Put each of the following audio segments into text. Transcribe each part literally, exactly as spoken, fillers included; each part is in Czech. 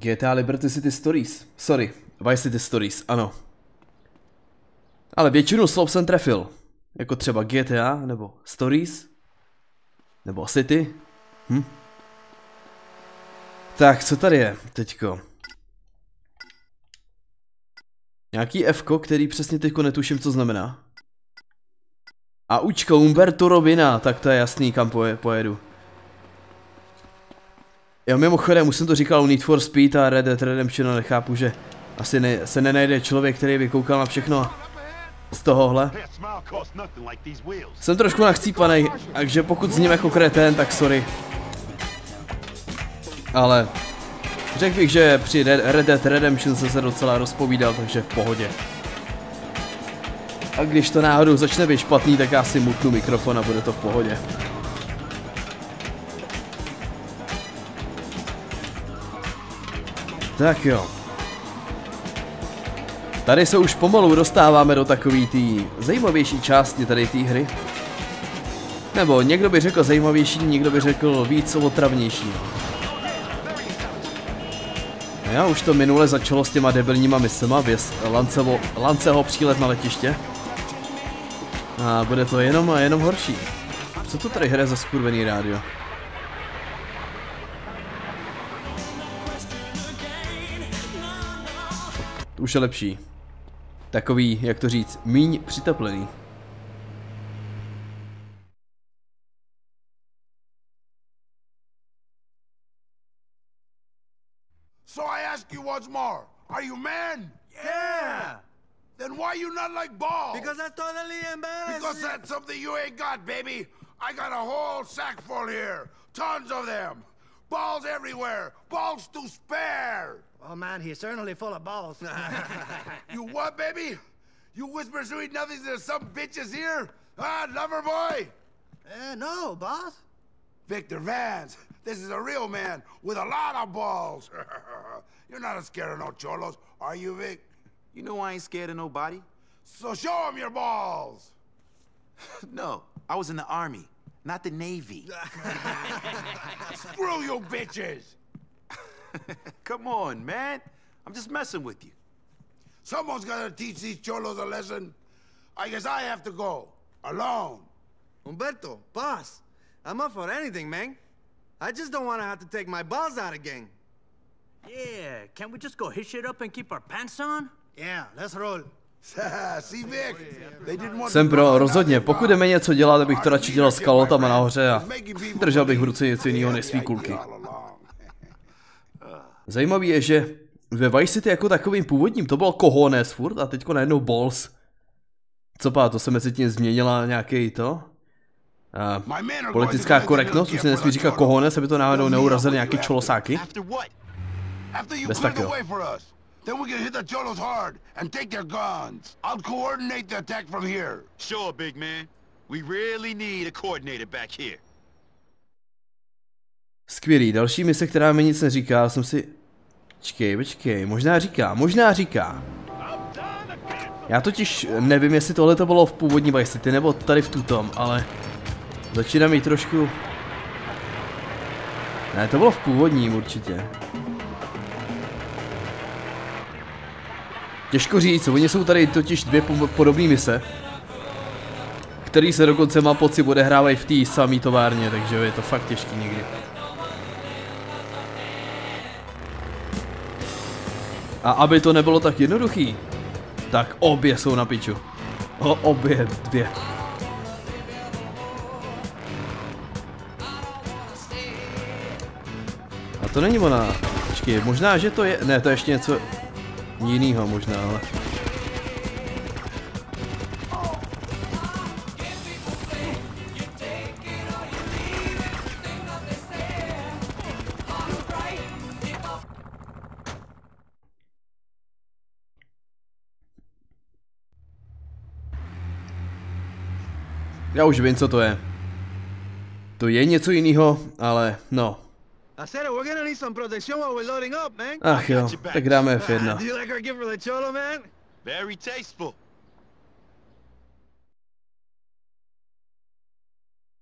G T A Liberty City Stories. Sorry, Vice City Stories, ano. Ale většinu slov jsem trefil. Jako třeba G T A, nebo Stories. Nebo City. Hm? Tak, co tady je teďko? Nějaký F-ko, který přesně teďko netuším, co znamená. A učko Umberto Robina, tak to je jasný, kam poje, pojedu. Jo, mimochodem, už jsem to říkal u Need for Speed a Red Dead Redemption, ale nechápu, že asi ne, se nenajde člověk, který by koukal na všechno z tohohle. Jsem trošku nachcípanej, takže pokud zním jako kretén, tak sorry. Ale řekl bych, že při Red Dead Redemption jsem se docela rozpovídal, takže v pohodě. A když to náhodou začne být špatný, tak já si mutnu mikrofon a bude to v pohodě. Tak jo. Tady se už pomalu dostáváme do takový tý zajímavější části tady té hry. Nebo někdo by řekl zajímavější, někdo by řekl víc otravnější. Já už to minule začalo s těma debilníma misema, věc Lanceho, Lanceho přílet na letiště. A bude to jenom a jenom horší. Co to tady hraje za skurvený rádio? To už je lepší. Takový, jak to říct, míň přiteplený. So I ask you once more, are you men? Yeah! Then why you not like balls? Because that's totally embarrassing. Because that's something you ain't got, baby. I got a whole sack full here. Tons of them. Balls everywhere. Balls to spare. Oh man, he's certainly full of balls. You what, baby? You whisper sweet nothings to some bitches here? Ah, lover boy? Eh, no, boss. Victor Vance. This is a real man with a lot of balls. You're not scared of no cholos, are you, Vic? You know I ain't scared of nobody. So show him your balls. No, I was in the Army, not the Navy. Screw you bitches. Come on, man. I'm just messing with you. Someone's gotta teach these cholos a lesson. I guess I have to go. Alone. Humberto, boss, I'm up for anything, man. I just don't want to have to take my balls out again. Yeah, can't we just go hit shit up and keep our pants on? Yeah, let's roll. See, Vic? They didn't want Jsem pro, rozhodně. Pokud jdeme něco dělat, abych to radši dělal s kalotama nahoře a držel bych v ruce něco jiného než svý kulky. Zajímavý je, že ve Vice City jako takovým původním to bylo cojones furt a teďko najednou balls. Co pá, to se mezi tím změnila nějaký to? Uh, politická korektnost, už se nesmí říkat cojones, aby to náhodou neurazil nějaký čolosáky. Bez takového. Then we can hit the cholos hard and take their guns. I'll coordinate the attack from here. Sure, big man. We really need a coordinator back here. Skvělý, další mise, která mi nic neříká, jsem si... Počkej, počkej, možná říká, možná říká. Já totiž nevím, jestli tohle to bylo v původní Vice City, nebo tady v tutom, ale... Začíná mít trošku... Ne, to bylo v původním určitě. Těžko říct, oni jsou tady totiž dvě podobné mise, které se dokonce má pocit odehrávají v té samé továrně, takže je to fakt těžký někdy. A aby to nebylo tak jednoduchý, tak obě jsou na piču. O, obě dvě. A to není ona. Počkej, možná, že to je... Ne, to je ještě něco jinýho možná, ale... Já už vím, co to je. To je něco jiného, ale no. Ach jo, tak dáme F jedna.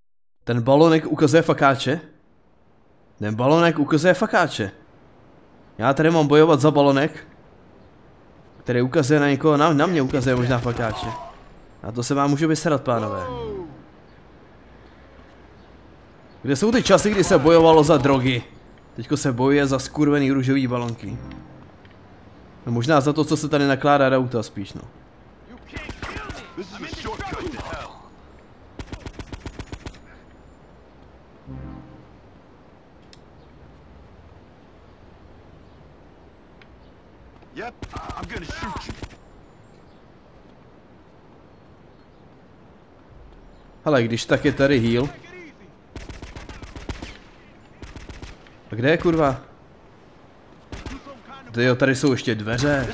Ten balonek ukazuje fakáče? Ten balonek ukazuje fakáče. Já tady mám bojovat za balonek, který ukazuje na někoho, na, na mě ukazuje možná fakáče. A to se vám můžu vysrat, pánové. Kde jsou ty časy, kdy se bojovalo za drogy? Teďko se bojuje za skurvený růžový balonky. No možná za to, co se tady nakládá do auta spíš, no. Yep, I'm gonna shoot you. Hele, když tak je tady heal. A kde je kurva? Tyjo, tady jsou ještě dveře.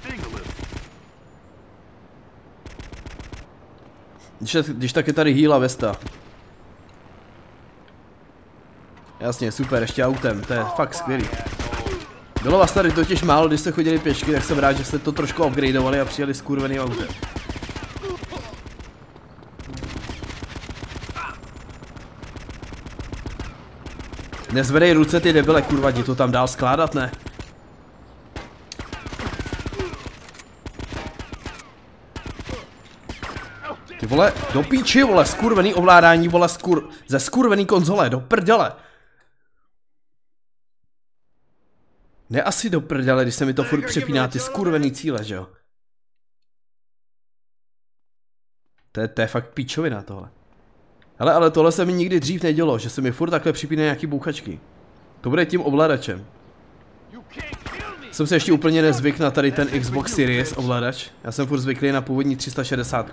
Když, když tak je tady heal a vesta. Jasně, super, ještě autem, to je fakt skvělý. Bylo vás tady totiž málo, když jste chodili pěšky, tak jsem rád, že jste to trošku upgradeovali a přijeli skurveným autem. Nezvedej ruce, ty debile, kurva, jdi to tam dál skládat, ne? Ty vole, do píči, vole, skurvený ovládání, vole, skur... ze skurvený konzole, do prdele. Ne asi do prdele, když se mi to furt přepíná ty skurvený cíle, že jo? To je, to je fakt píčovina tohle. Hele, ale tohle se mi nikdy dřív nedělo, že se mi furt takhle připínají nějaký bouchačky. To bude tím ovladačem. Jsem se ještě úplně nezvyk na tady ten Xbox Series ovladač. Já jsem furt zvyklý na původní tři sta šedesát,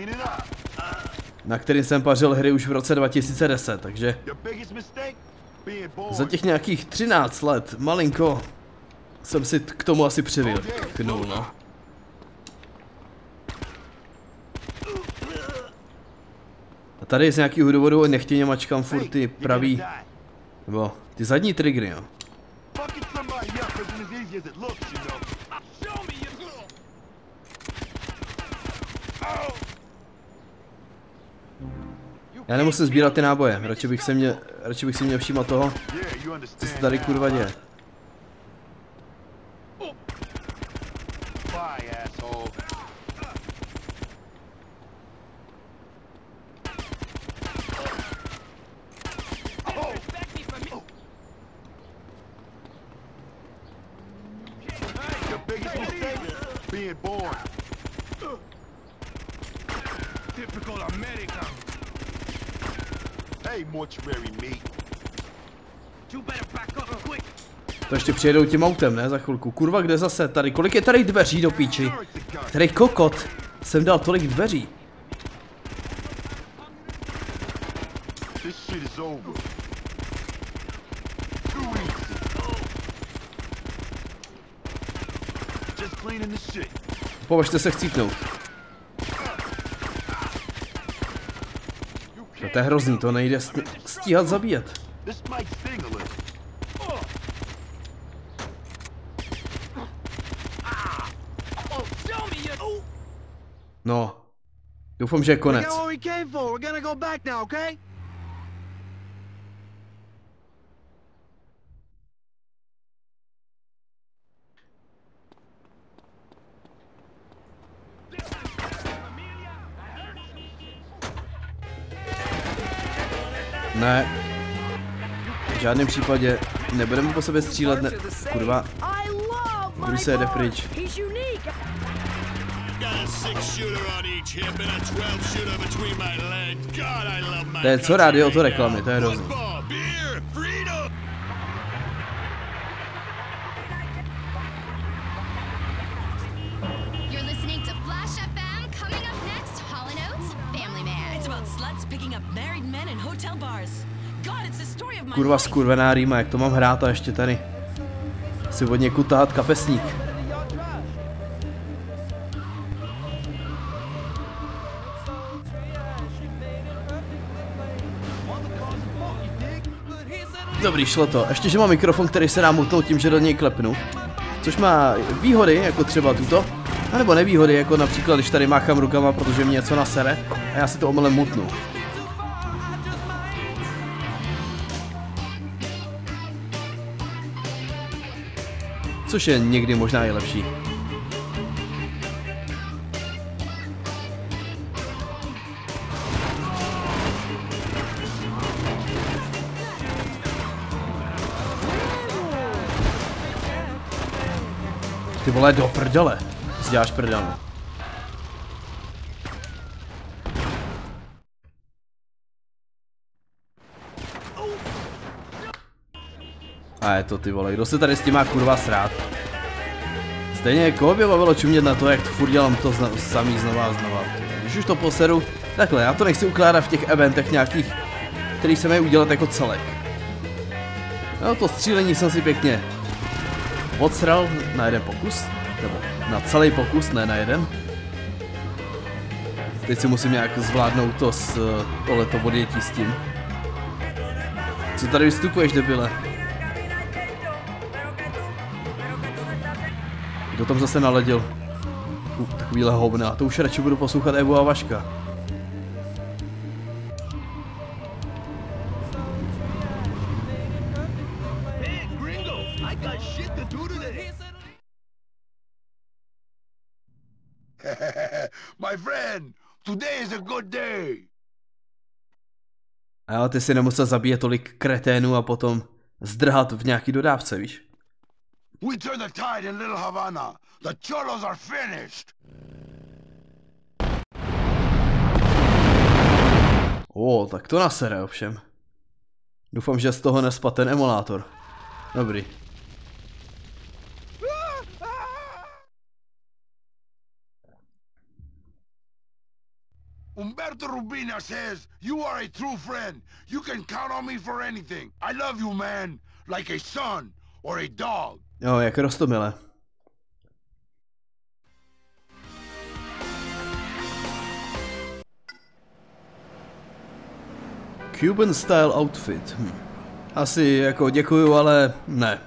na kterým jsem pařil hry už v roce dva tisíce deset, takže za těch nějakých třináct let, malinko, jsem si k tomu asi přivyknul, no. A tady z nějakého důvodu nechtěně mačkám furt ty pravý, nebo ty zadní triggery, jo. Já nemusím sbírat ty náboje, radši bych se mě, radši bych si měl všímat toho, co se tady kurva děje. To ještě přijedou tím autem, ne? Za chvilku. Kurva, kde zase? Tady, kolik je tady dveří do píči? Který kokot? Jsem dal tolik dveří. Považte se chcípnout. To je hrozný, to nejde stíhat zabíjet. No, doufám, že je konec. Ne, v žádném případě nebudeme po sobě střílet, ne, kurva, kdo se jede pryč. To je co rádio, to reklamy, to je hrozný. Kurva skurvená rýma, jak to mám hrát a ještě tady si od někud tahat kapesník. Dobrý, šlo to. Ještě, že mám mikrofon, který se dá mutnout tím, že do něj klepnu. Což má výhody, jako třeba tuto. A nebo nevýhody, jako například, když tady máchám rukama, protože mě něco nasere. A já si to omylem mutnu. Což je někdy možná i lepší. Ty vole, do prdele. Si děláš prdel. A je to, ty vole, kdo se tady s tím má kurva srát? Stejně jako by bavilo čumět na to, jak furt dělám to zna samý znova a znova. Když už to poseru, takhle, já to nechci ukládat v těch eventech nějakých, který se mají udělat jako celek. No to střílení jsem si pěkně odsral na jeden pokus, nebo na celý pokus, ne na jeden. Teď si musím nějak zvládnout to s tohleto odjetí s tím. Co tady vystupuješ, debile? Kdo tam zase naledil? Uh, takovýhle hovna, to už radši budu poslouchat Evu a Vaška. My friend, today is a good day. A jo, ty si nemusel zabíjet tolik kreténů a potom zdrhat v nějaký dodávce, víš? We turn the tide in Little Havana. The cholos are finished. O, tak to nasere ovšem. Doufám, že z toho nespadl ten emulátor. Dobrý. Umberto Rubina says you are a true friend. You can count on me for anything. I love you, man, like a son or a dog. Jo, jak Roztomile. Cuban style outfit. Hm. Asi jako děkuju, ale ne.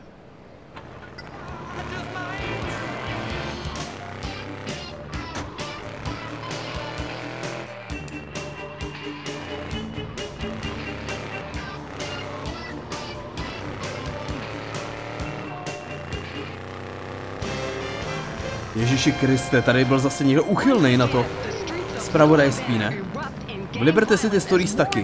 Ježíši Kriste, tady byl zase někdo uchylnej na to zpravodajství, ne? V Liberty City Stories taky.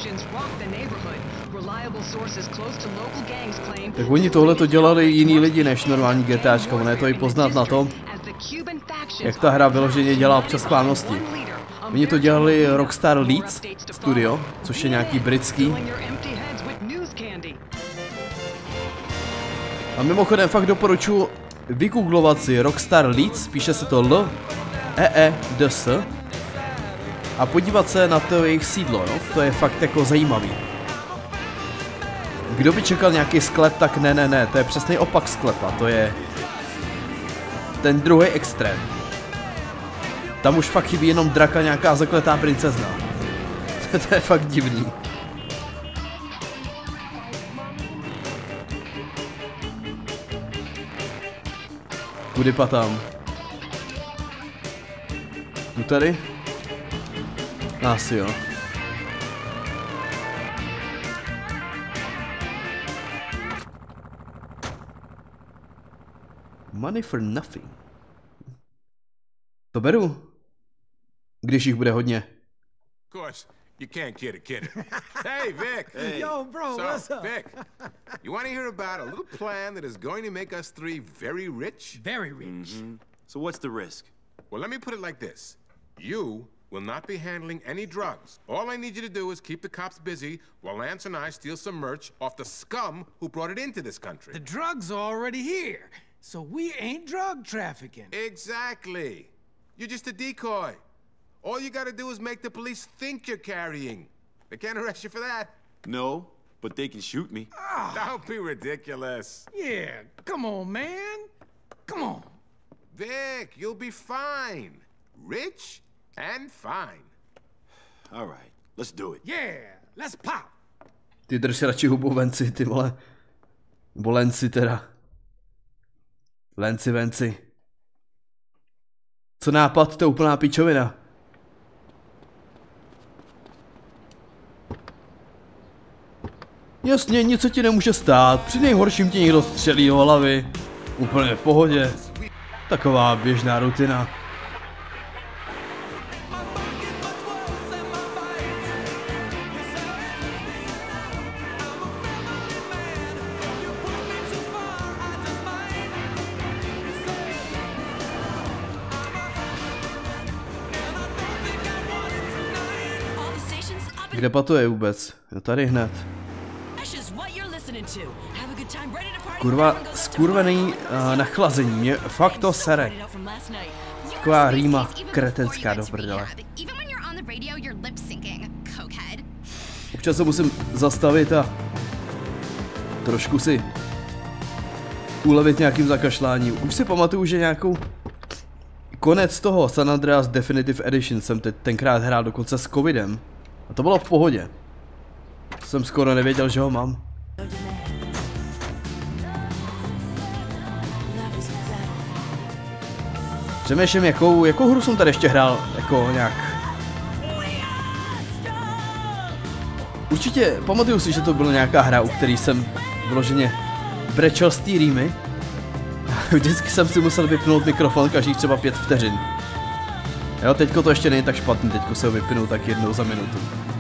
Tak oni tohle to dělali jiní lidi než normální GTAčka, ono je to i poznat na tom, jak ta hra vyloženě dělá občas schválnosti. Oni to dělali Rockstar Leeds Studio, což je nějaký britský. A mimochodem fakt doporučuji vygooglovat si Rockstar Leeds, píše se to L E E D S, a podívat se na to jejich sídlo, no? To je fakt jako zajímavý. Kdo by čekal nějaký sklep, tak ne, ne, ne, to je přesný opak sklepa, to je ten druhý extrém. Tam už fakt chybí jenom draka, nějaká zakletá princezna. To je fakt divný. Kudy patám? Jdu tady? Asi jo. Money for nothing. To beru. Když jich bude hodně. Of course, you can't kid a kid. Hey, Vic. Hey. Yo, bro, so, what's up? Vic, you want to hear about a little plan that is going to make us three very rich? Very rich. Mm-hmm. So what's the risk? Well, let me put it like this. You will not be handling any drugs. All I need you to do is keep the cops busy while Lance and I steal some merch off the scum who brought it into this country. The drugs are already here, so we ain't drug trafficking. Exactly. You're just a decoy. All you gotta do is make the police think you're carrying. They can't arrest you for that. No, but they can shoot me. Oh. Don't be ridiculous. Yeah, come on, man. Come on. Vic, you'll be fine. Rich and fine. All right, let's do it. Yeah, let's pop. Ty drž radši hubu, venci, ty vole. Nebo lenci teda. Lenci, venci. Co nápad, to je úplná pičovina. Jasně, nic se ti nemůže stát. Při nejhorším ti někdo střelí do hlavy. Úplně v pohodě. Taková běžná rutina. Kde pato je vůbec? Jo, tady hned. Kurva, skurvený uh, nachlazení, mě fakt to sere. Taková rýma kretenská do prdele. Občas se musím zastavit a trošku si ulevit nějakým zakašláním. Už si pamatuju, že nějakou konec toho San Andreas Definitive Edition jsem teď tenkrát hrál dokonce s covidem. A to bylo v pohodě. Jsem skoro nevěděl, že ho mám. Přemýšlím, jakou, jakou hru jsem tady ještě hrál, jako nějak. Určitě pamatuju si, že to byla nějaká hra, u který jsem vloženě brečel z té rýmy. Vždycky jsem si musel vypnout mikrofon každých třeba pět vteřin. Jo, teďko to ještě není tak špatný, teďko se ho vypnu tak jednou za minutu.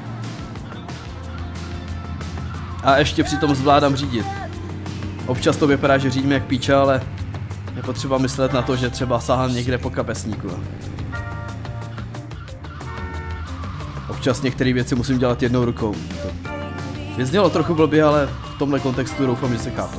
A ještě přitom zvládám řídit. Občas to vypadá, že řídím jak píča, ale je potřeba myslet na to, že třeba sahám někde po kapesníku. Občas některé věci musím dělat jednou rukou. To znělo trochu blbě, ale v tomhle kontextu doufám, že se chápu.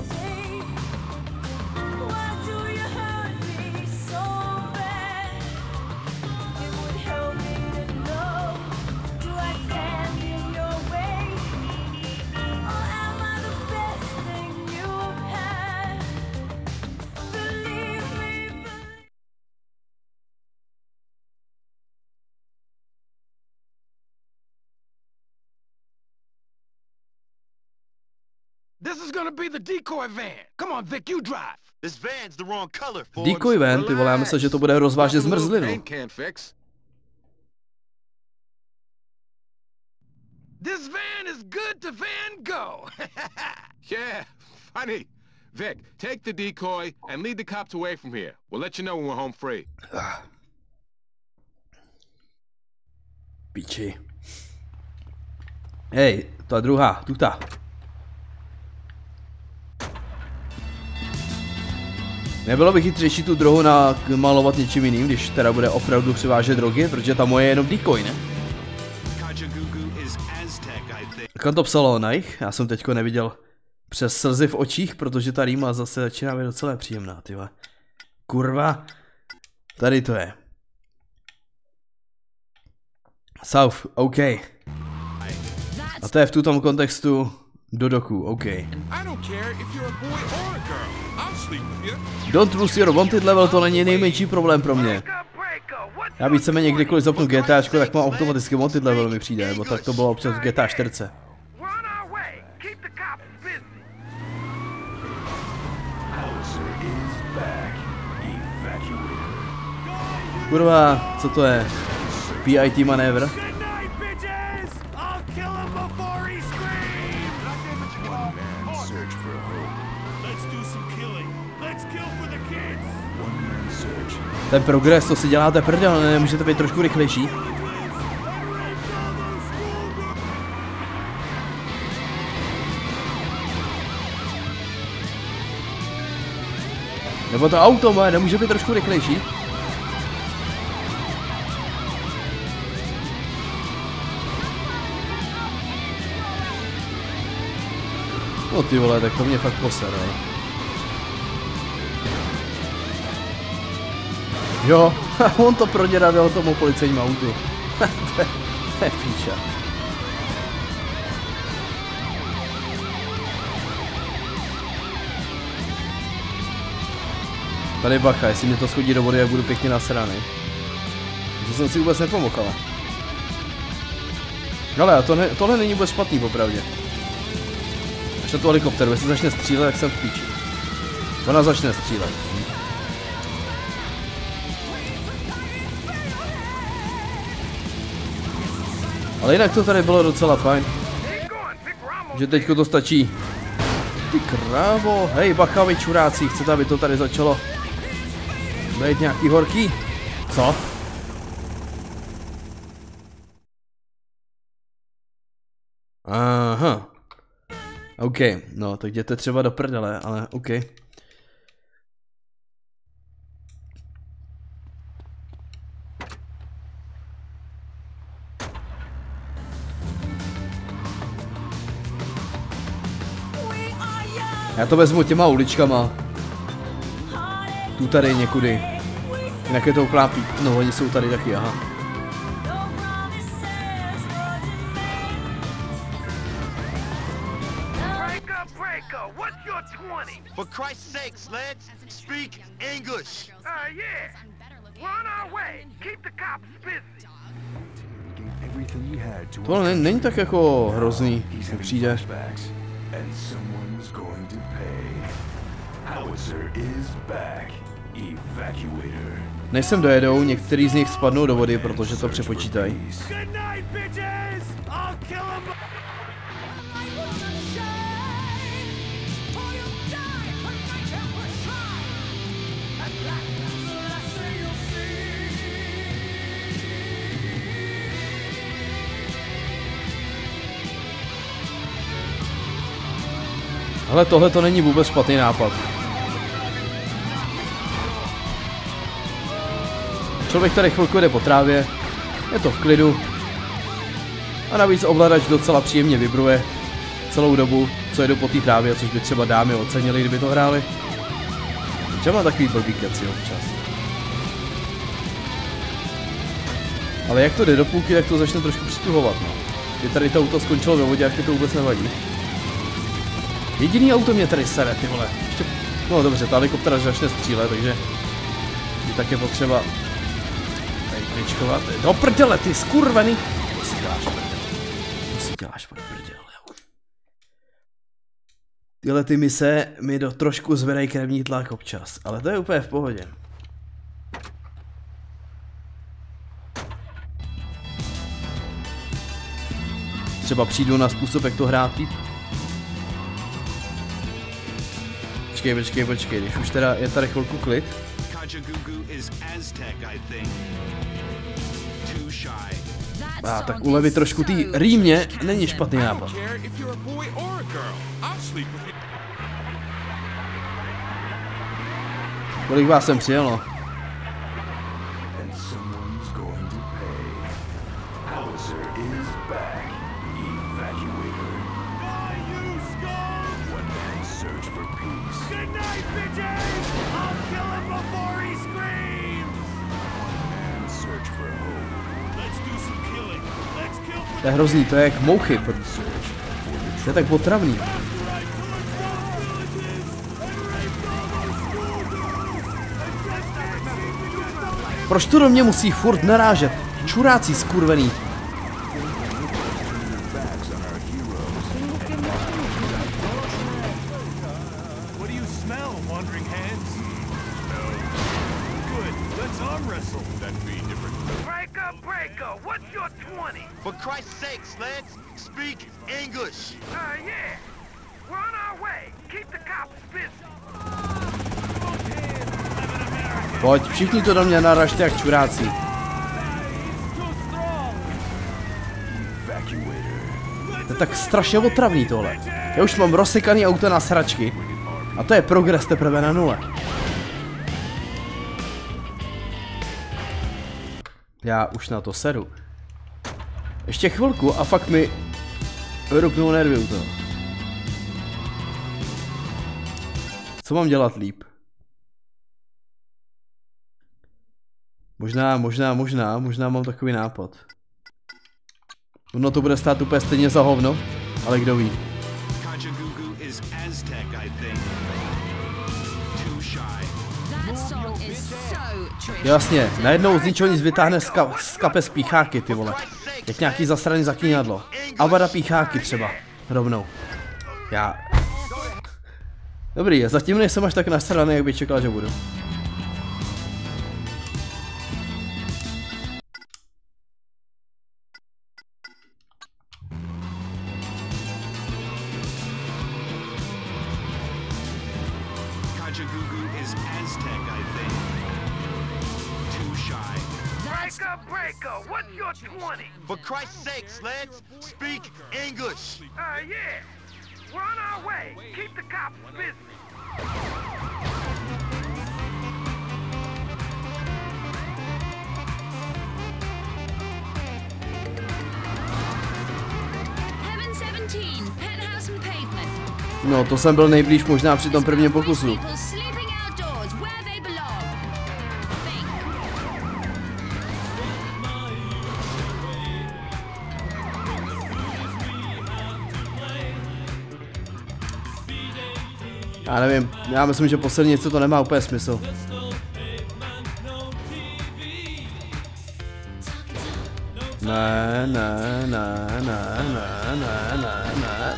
This is gonna be the decoy van. Come on, Vic, you drive. This van's the wrong color, Ford. Decoy van, ty vole, já myslel, že to bude rozvážet zmrzlinu. This van is good to Van Gogh. Yeah, funny. Vic, take the decoy and lead the cops away from here. We'll let you know when we're home free. Piči. Hej, ta druhá, tuta. Nebylo by chytřejší tu druhou namalovat něčím jiným, když teda bude opravdu přivážet drogy, protože ta moje je jenom decoy, ne? Jak to psalo na jich? Já jsem teďko neviděl přes slzy v očích, protože ta rýma zase začíná být docela příjemná, tyhle. Kurva. Tady to je. South, OK. A to je v tutom kontextu do doku, OK. Don't lose your wanted level, to není nejmenší problém pro mě. Já víceméně kdykoliv zapnu GTAčko, tak mám automaticky wanted level, mi přijde, nebo tak to bylo občas v G T A čtyři. Kurva, co to je? P I T manévr? Ten progres, to si děláte prdel, ne, nemůžete být trošku rychlejší? Nebo to auto má, nemůže být trošku rychlejší? No ty vole, tak to mě fakt posere. Jo, on to proděravil tomu policejnímu autu. To je píča. Tady bacha, jestli mě to schodí do vody, jak budu pěkně nasraný. To jsem si vůbec nepomohl, ale. Ale to ne, tohle není vůbec špatný, popravdě. Až na tu helikopteru, jestli začne střílet, tak jsem v píči. Ona začne střílet. Ale jinak to tady bylo docela fajn. Že teďko to stačí Ty krávo, hej bacha vy čuráci, chcete, aby to tady začalo být nějaký horký? Co? Aha. OK, no tak jděte třeba do prdele, ale OK. Já to vezmu těma uličkama. Tu tady někudy. Jinak je to uklápí. No, oni jsou tady taky, aha. For Christ's sake, Sleds, speak English. Uh, yeah. We're on our way. Keep the cops busy. Tohle není tak jako hrozný, mi přijde. Než sem dojedou, některý z nich spadnou do vody, protože to přepočítají. Ale tohle to není vůbec špatný nápad. Člověk tady chvilku jde po trávě, je to v klidu. A navíc ovladač docela příjemně vibruje celou dobu, co jedu po té trávě, což by třeba dámy ocenili, kdyby to hráli. Třeba takový blbý keci občas. Ale jak to jde do půlky, tak to začne trošku přituhovat, no. Kdy tady to auto skončilo ve vodě, jak to vůbec nevadí. Jediný auto mě tady sere, ty vole. Ještě... No dobře, ta helikoptera začne střílet, takže je také potřeba tady kličkovat. Do prdele, ty skurvený! Co si děláš, prdele? Co si děláš, prdele, jo? Tyhle ty mise mi do trošku zvedají krevní tlak občas, ale to je úplně v pohodě. Třeba přijdu na způsob, jak to hrát líp. Počkej, počkej, počkej, když už teda je tady chvilku klid. A tak ulevit trošku tý rýmě není špatný nápad. Kolik vás sem přijelo? To je hrozný, to je jak mouchy, to je tak potravný. Proč to do mě musí furt narážet? Čuráci skurvený. For Christ's sake, Sleds, speak English. Uh, yeah. We're on our way. Keep the cops busy. Pojď, všichni to do mě naražte jak čuráci. To je tak strašně otravný tohle. Já už mám rozsekaný auto na sračky. A to je progres teprve na nule. Já už na to sedu. Ještě chvilku a fakt mi rupnou nervy u toho. Co mám dělat líp? Možná, možná, možná, možná mám takový nápad. Ono to bude stát úplně stejně za hovno, ale kdo ví. Jasně, najednou z ničeho nic vytáhne z, ka z kapes pícháky, ty vole. Jak nějaký zasraný zaklínadlo. Avada pícháky třeba. Rovnou. Já... Dobrý, já zatím nejsem až tak nasraný, jak bych čekal, že budu. Kajagoogoo is Aztec, I think. Too shy. Breaker, breaker, what's your twenty? For Christ's sake, Sleds, speak English. Uh, yeah. We're on our way. Keep the cops busy. Heaven seventeen, penthouse and pavement. No, to jsem byl nejblíž možná při tom prvním pokusu. Já nevím, já myslím, že poslední něco to nemá úplně smysl. Ne, ne, ne, ne, ne, ne, ne, ne.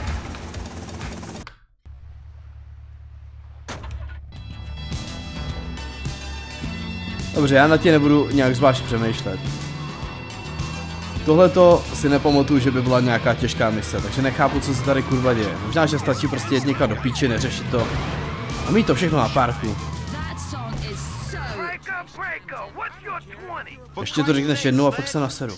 Dobře, já na tě nebudu nějak zvlášť přemýšlet. Tohleto si nepamatuju, že by byla nějaká těžká mise, takže nechápu, co se tady kurva děje. Možná, že stačí prostě jet někam do píči, neřešit to. A mít to všechno na párku. Ještě to řekneš jednou a fakt se naseru.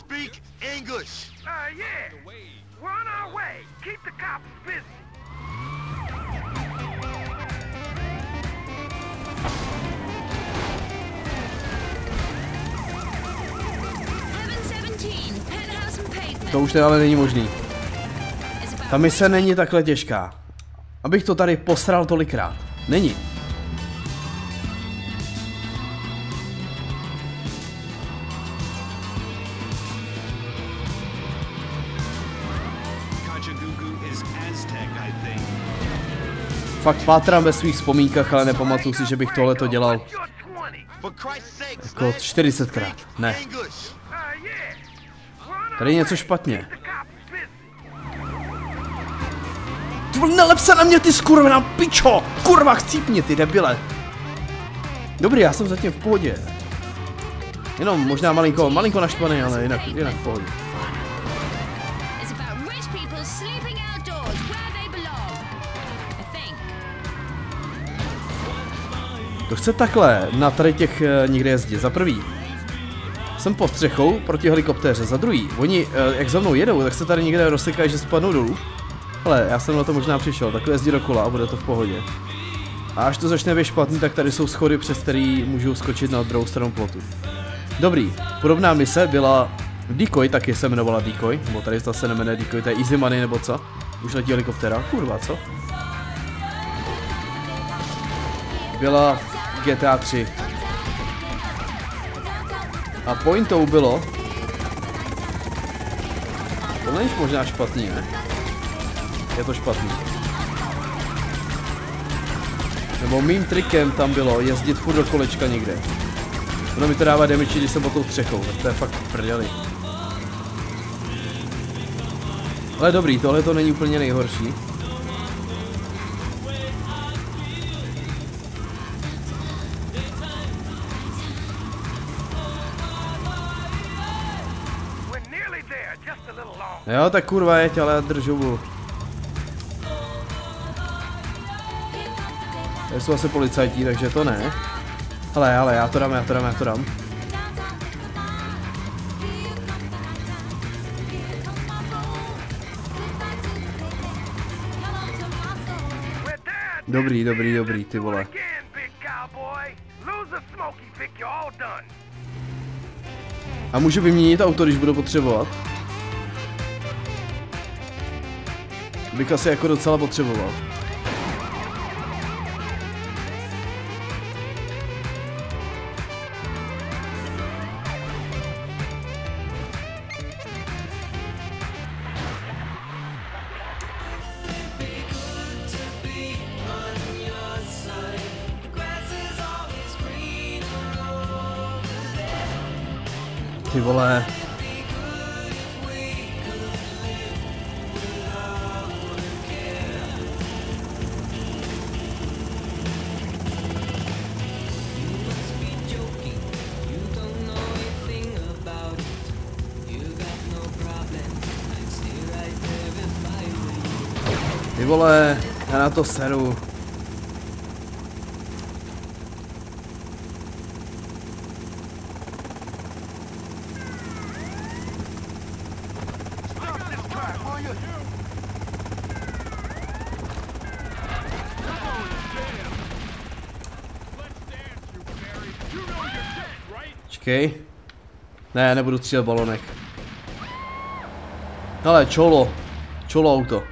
To už ale není možný. Ta mise není takhle těžká. Abych to tady posral tolikrát. Není. Fakt pátrám ve svých vzpomínkách, ale nepamatuju si, že bych tohleto dělal jako čtyřicetkrát. Ne. Tady je něco špatně. Ty vole, nelep se na mě, ty skurvená pičo! Kurva, chcípni, ty debile! Dobrý, já jsem zatím v pohodě. Jenom možná malinko, malinko naštvaný, ale jinak, jinak v pohodě. To chce takhle na tady těch uh, někde jezdit. Za prvý jsem pod střechou proti helikoptéře, za druhý oni, uh, jak za mnou jedou, tak se tady někde rozsekají, že spadnou dolů. Ale já jsem na to možná přišel, takhle jezdí dokola a bude to v pohodě. A až to začne být špatný, tak tady jsou schody, přes který můžu skočit na druhou stranu plotu. Dobrý, podobná mise byla Decoy, taky se jmenovala Decoy, nebo tady zase nemenuje Decoy, to je Easy Money nebo co? Už letí helikoptéra, kurva, co? Byla G T A tři. A pointou bylo... To není možná špatný, ne? Je to špatný. Nebo mým trikem tam bylo jezdit furt do kolečka někde. Ono mi to dává damage, když jsem pod tou střechou, tak to je fakt prdeli. Ale dobrý, tohle to není úplně nejhorší. Jo, tak kurva jeď, ale já držu. Tady jsou asi policajti, takže to ne. Ale, ale, já to dám, já to dám, já to dám. Dobrý, dobrý, dobrý, ty vole. A můžu vyměnit auto, když budu potřebovat? Bych asi jako docela potřeboval. Ty vole. Ty vole, já na to seru. Počkej. Ne, nebudu střílet balonek. Hele, čolo. Čolo auto.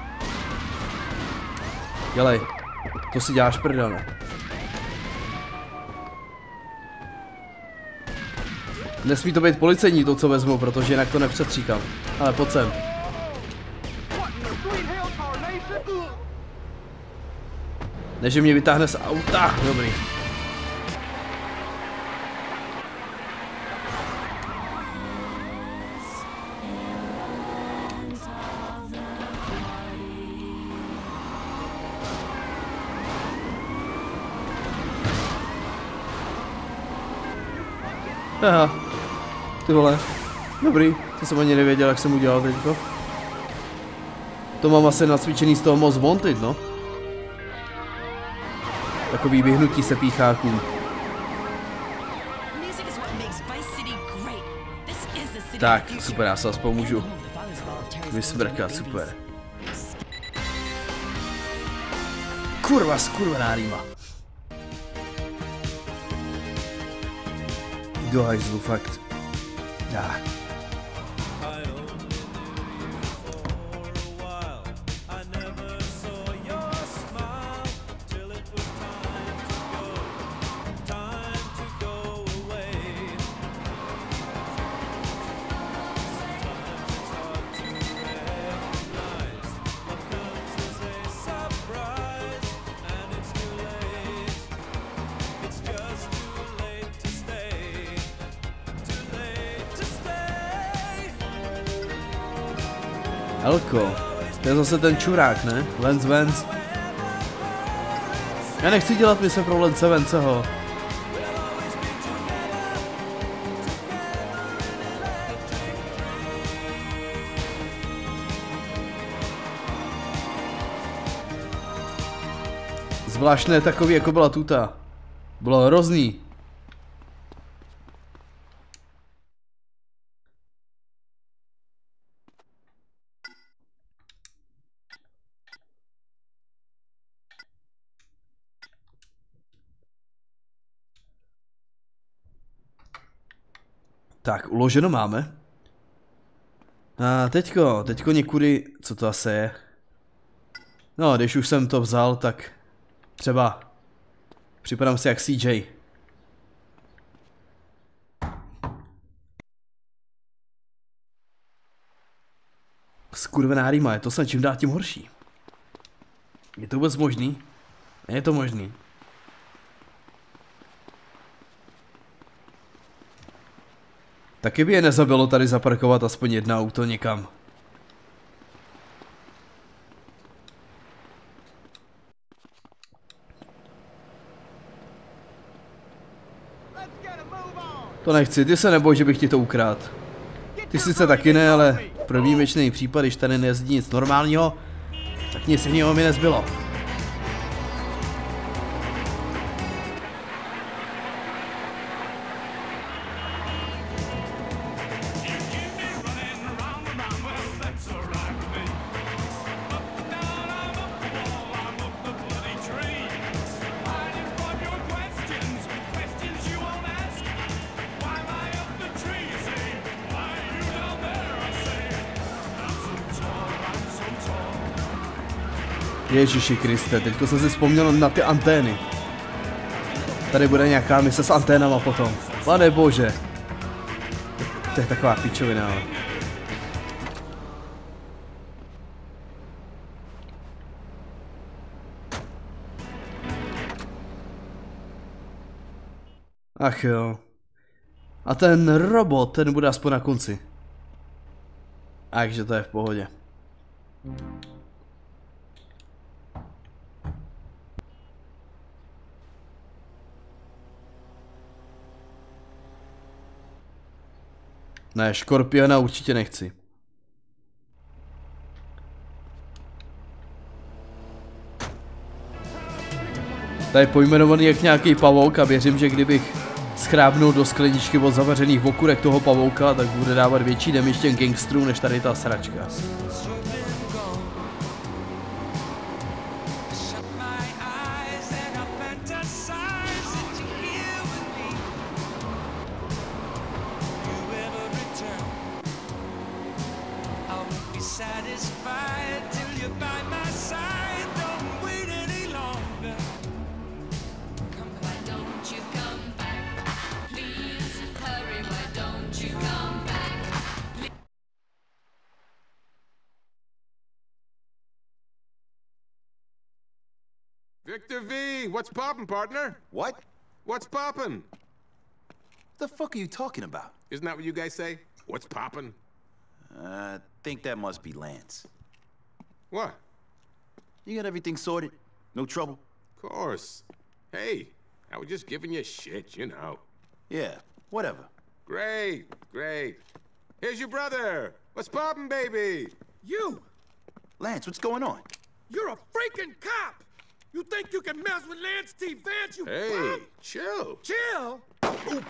Dělej. To si děláš prdele. Nesmí to být policejní to, co vezmu, protože jinak to nepřetříkám. Ale pojď sem. Ne, že mě vytáhne z auta. Dobrý. Aha. Ty vole. Dobrý. To jsem ani nevěděl, jak jsem udělal teďko. To mám asi nacvičený z toho Most Wanted, no. Takový vyhnutí se píchákům. Tak, super, já se aspoň můžu vysmrkat, super. Kurva, skurvená rýma. Do hajzlu, fakt. Já. Elko, to je zase ten čurák, ne? Lance Vance. Já nechci dělat mise pro Lance Vanceho. Zvláštné takový, jako byla tuta. Bylo hrozný. Tak, uloženo máme. A teďko, teďko někudy, co to asi je? No, když už jsem to vzal, tak třeba připadám si jak C J. Skurvená rýma, je to snad čím dál tím horší. Je to vůbec možný? Je to možný. Taky by je nezabilo tady zaparkovat aspoň jedno auto někam. To nechci, ty se neboj, že bych ti to ukrát. Ty sice taky ne, ale pro výjimečný případ, když tady nejezdí nic normálního, tak nic jiného mi nezbylo. Ježiši Kriste, teďko jsem si vzpomněl na ty antény. Tady bude nějaká mise s anténama potom. Pane bože. To je taková píčovina, ale. Ach jo. A ten robot, ten bude aspoň na konci. Takže to je v pohodě. Ne, škorpiona určitě nechci. Tady je pojmenovaný jak nějaký pavouk a věřím, že kdybych schrábnul do skleničky od zavařených okurek toho pavouka, tak bude dávat větší damage těm gangstrům než tady ta sračka. Victor V, what's poppin', partner? What? What's poppin'? The fuck are you talking about? Isn't that what you guys say? What's poppin'? I uh, think that must be Lance. What? You got everything sorted? No trouble? Of course. Hey, I was just giving you shit, you know. Yeah, whatever. Great, great. Here's your brother. What's poppin', baby? You! Lance, what's going on? You're a freaking cop! You think you can mess with Lance T. Vance, you Hey, bum? chill. Chill? Ooh.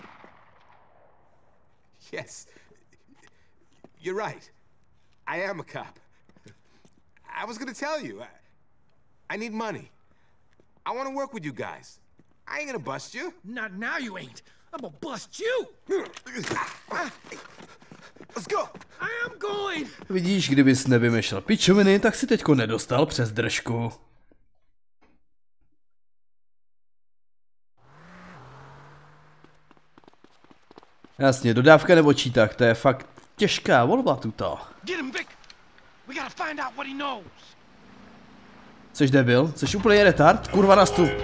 Yes. You're right. I am a cop. I was gonna tell you. I, I need money. I want to work with you guys. I ain't gonna bust you. Not now you ain't. I'm gonna bust you! Let's go! I am going! Vidíš, kdybys nevymýšlel pičoviny, tak si teďko nedostal přes držku. Jasně, dodávka nebo čítak, to je fakt těžká volba tuto. Což debil? Což úplně retard? Kurva na stup.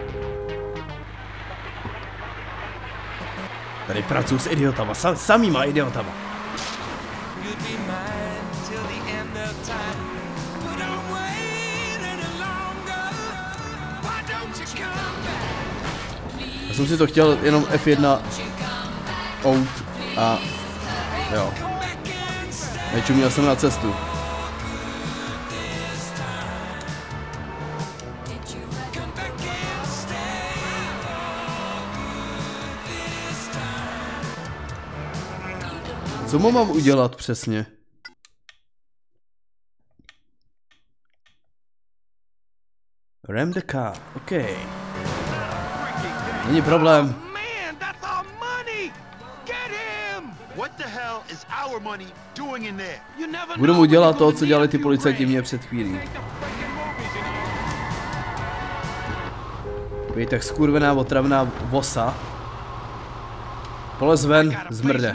Tady pracuji s idiotama, sam, samýma idiotama. Já jsem si to chtěl jenom F jedna out a jo. Nečuměl jsem na cestu. Co mu mám udělat přesně? Ram the car, OK. Není problém. Budu mu dělat to, co dělali ty policajti mě před chvílí. Vy tak skurvená otravná vosa. Polez ven, zmrde.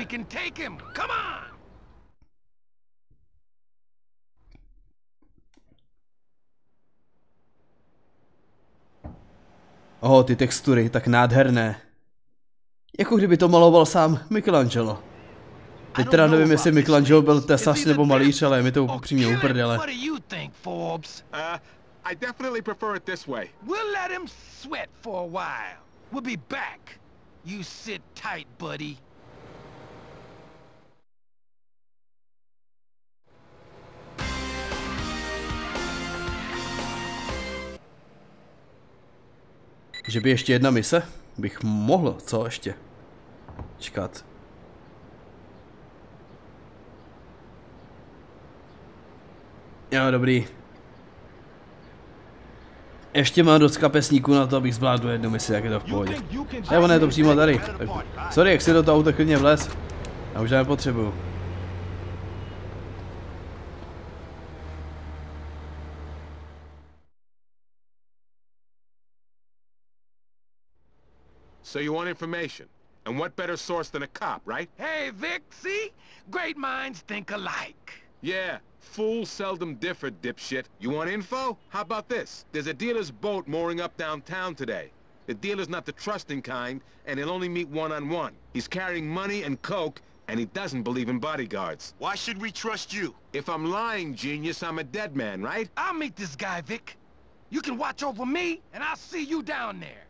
Oho, ty textury, tak nádherné. Jako kdyby to maloval sám Michelangelo. Teď teda nevím, jestli Michelangelo byl tesař nebo malíř, ale mi to upřímně uprdele. I definitely prefer it this way. We'll let him sweat for a while. We'll be back. You sit tight, buddy. Že by ještě jedna mise? Bych mohl, co ještě? Čekat. Jo, dobrý. Ještě mám dost kapesníků na to, abych zvládl jednu misi, jak je to v pohodě. Nebo ne, to přímo tady. Tak, sorry, jak si do toho auto klidně vlez. Já už nepotřebuju. So you want information. And what better source than a cop, right? Hey, Vic, see? Great minds think alike. Yeah. Fools seldom differ, dipshit. You want info? How about this? There's a dealer's boat mooring up downtown today. The dealer's not the trusting kind, and he'll only meet one-on-one. He's carrying money and coke, and he doesn't believe in bodyguards. Why should we trust you? If I'm lying, genius, I'm a dead man, right? I'll meet this guy, Vic. You can watch over me, and I'll see you down there.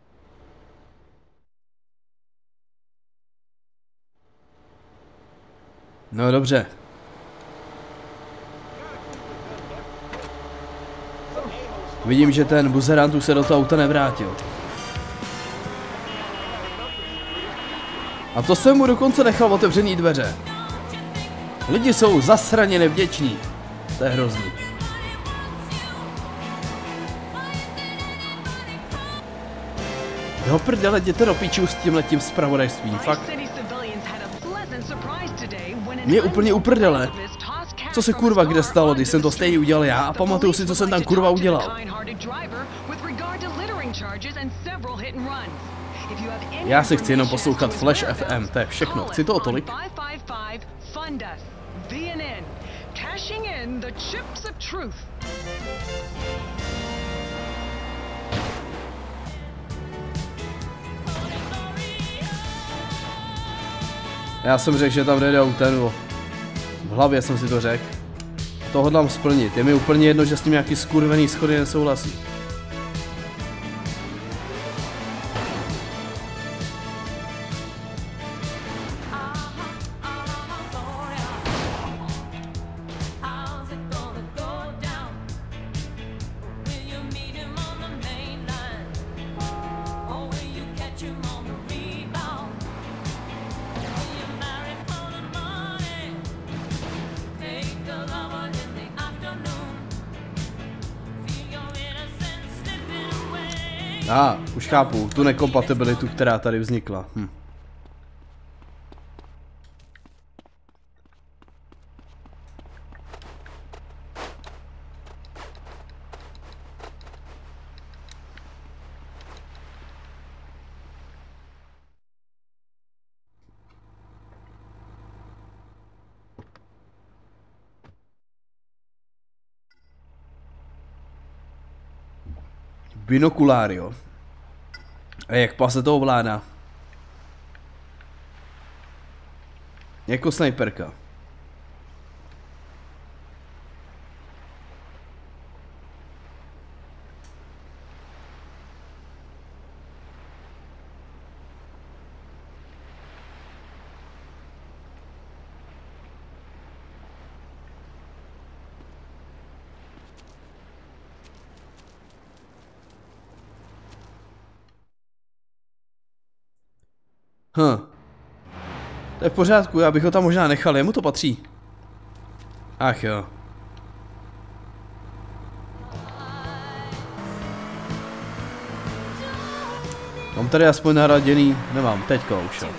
No dobře. Vidím, že ten buzerant už se do toho auta nevrátil. A to jsem mu dokonce nechal otevřený dveře. Lidi jsou zasraně nevděční. To je hrozný. Jo prdele, jděte do pičů s tímhletím zpravodajstvím, fakt. Mě je úplně uprdele. Co se kurva kde stalo, když jsem to stejně udělal já a pamatuju si, co jsem tam kurva udělal. Já si chci jenom poslouchat Flash F M, to je všechno, chci toho tolik. Já jsem řekl, že tam jde autem. V hlavě jsem si to řekl. To hodlám splnit. Je mi úplně jedno, že s tím nějaký skurvený schody nesouhlasí. A, ah, už chápu, tu nekompatibilitu, která tady vznikla. Hm. Binokulário. A jak pase to ovládá? Jako snajperka. Hm. To je v pořádku, já bych ho tam možná nechal, jemu to patří. Ach jo. Mám tady aspoň naraděný, nemám, teďka už jo.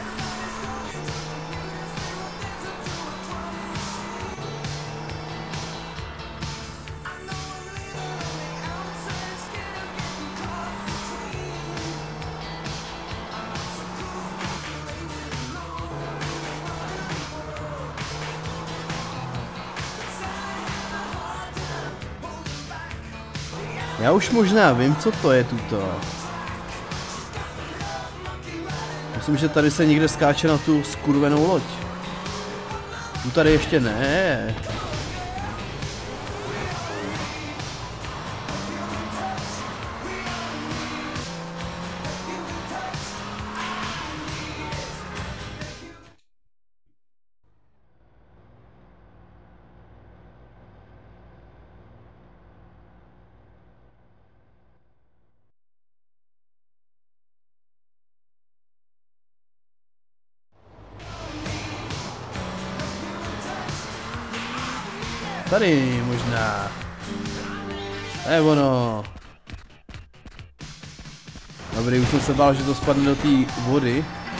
Já už možná vím, co to je tuto. Myslím, že tady se někde skáče na tu skurvenou loď. Tu tady ještě ne. Tady možná. To je ono. Dobrý, už jsem se bál, že to spadne do té vody.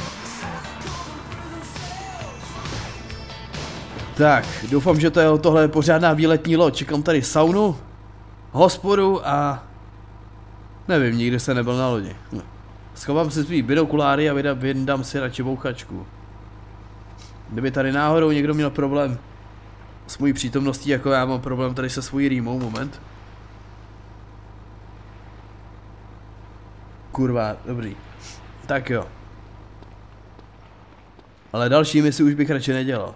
Tak, doufám, že to je tohle pořádná výletní loď. Čekám tady saunu, hospodu a... nevím, nikdy jsem nebyl na lodi. Schovám si svý binokuláry a vydám si radši bouchačku. Kdyby tady náhodou někdo měl problém s mojí přítomností, jako já mám problém tady se svojí rýmou, moment. Kurva, dobrý. Tak jo. Ale další misi už bych radši nedělal.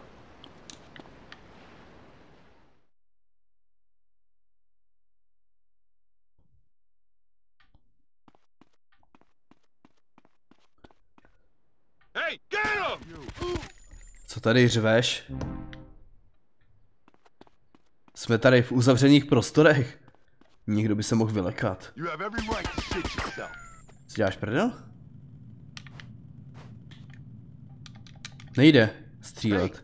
Co tady řveš? Jsme tady v uzavřených prostorech. Někdo by se mohl vylekat. Co děláš, prdel? Nejde střílet.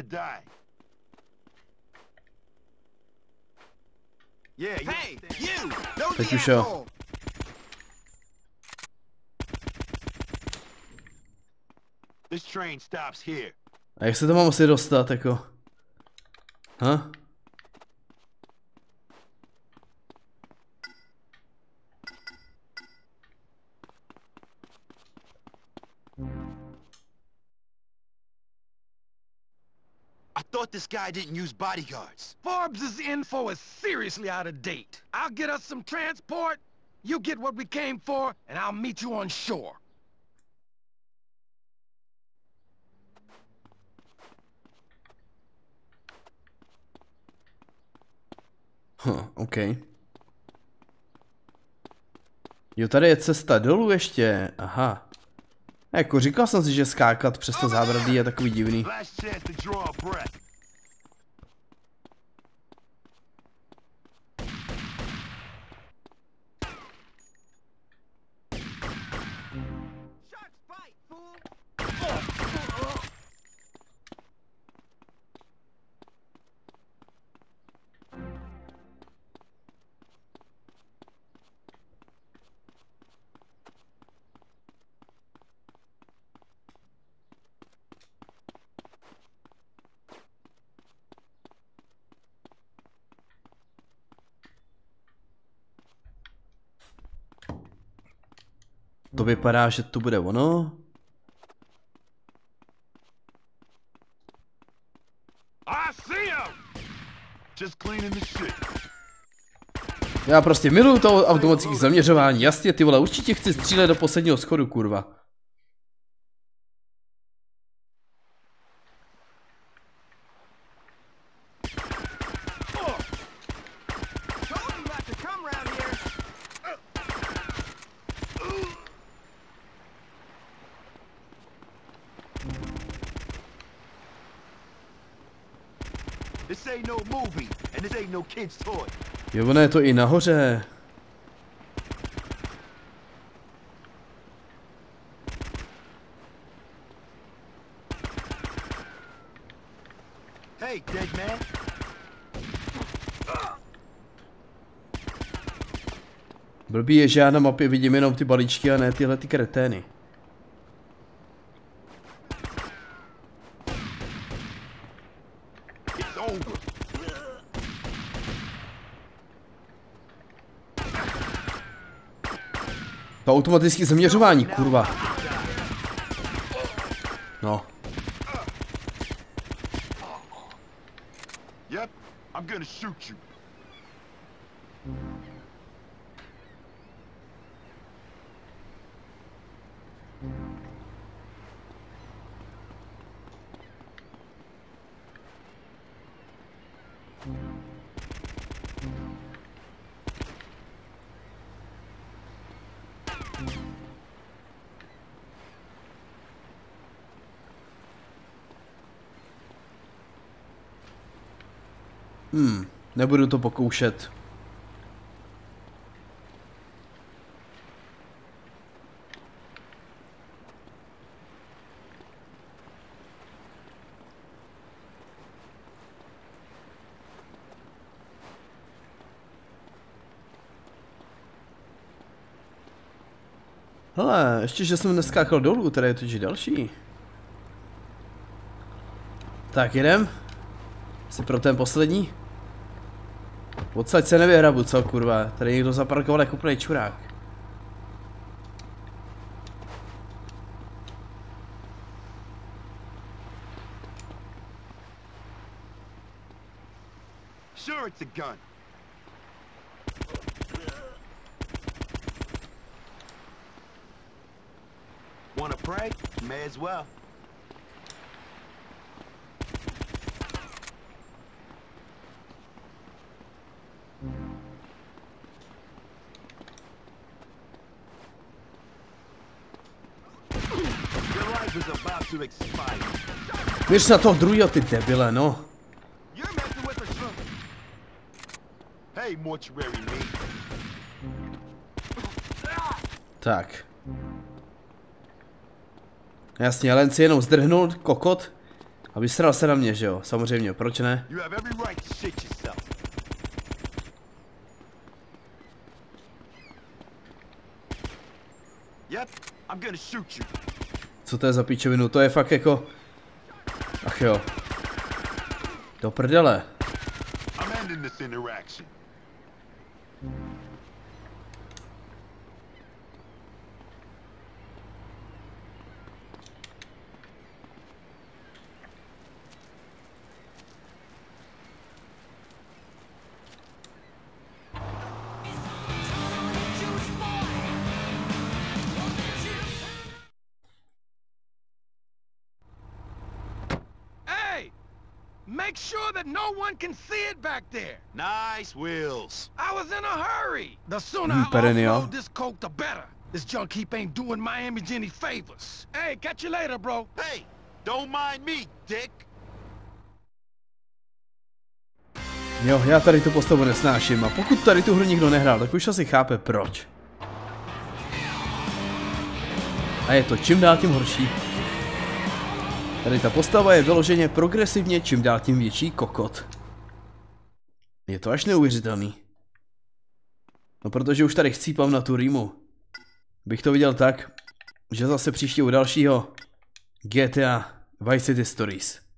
Teď už jo. A jak se to mám asi dostat, jako? Ha? I thought this guy didn't use bodyguards. Forbes' info is seriously out of date. I'll get us some transport, you get what we came for, and I'll meet you on shore. Hm, OK. Jo, tady je cesta dolů ještě, aha. Jako říkal jsem si, že skákat přes to zábradlí je takový divný. To vypadá, že to bude ono. Já prostě miluju to automatické zaměřování. Jasně, ty vole, určitě chci střílet do posledního schodu, kurva. Jo, ono je to i nahoře. Hey, dead man. Blbý je, že já na mapě vidím jenom ty balíčky a ne tyhle ty kretény. To automatické zaměřování, kurva. No. Yep, I'm gonna shoot you. Hmm, nebudu to pokoušet. Hele, ještě, že jsem neskákal dolů, tady je totiž další. Tak jedem. Jsi pro ten poslední? Odsaď se nevyhrabu, co kurva, tady někdo zaparkoval jako úplnej čurák. Sure, it's a gun. Wanna pray? May as well. Běž na toho druhýho, ty debile, no. Tak. Jasně, Len si jenom zdrhnul, kokot, a vysral se na mě, že jo? Samozřejmě, proč ne? Co to je za píčovinu? To je fakt jako... Ach jo. Do prdele. Make sure that no one can see it back there. Nice wheels. I was in a hurry. The sooner Mm, I perennial. offload this coke, the better. This junk heap ain't doing my image any favors. Hey, catch you later, bro. Hey, don't mind me, dick. Jo, já tady tu postavu nesnáším a pokud tady tu hru nikdo nehrál, tak už asi chápe proč. A je to čím dál tím horší. Tady ta postava je vyloženě progresivně čím dál tím větší kokot. Je to až neuvěřitelný. No protože už tady chcípám na tu rýmu. Bych to viděl tak, že zase příště u dalšího G T A Vice City Stories.